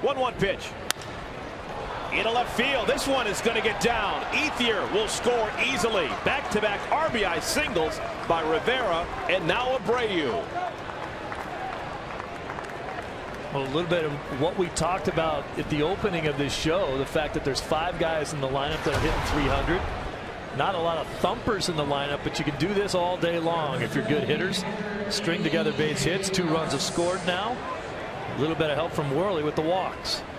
1-1 pitch. Into left field. This one is going to get down. Ethier will score easily. Back-to-back RBI singles by Rivera and now Abreu. Well, a little bit of what we talked about at the opening of this show, the fact that there's 5 guys in the lineup that are hitting 300. Not a lot of thumpers in the lineup, but you can do this all day long if you're good hitters. String together base hits. 2 runs have scored now. A little bit of help from Worley with the walks.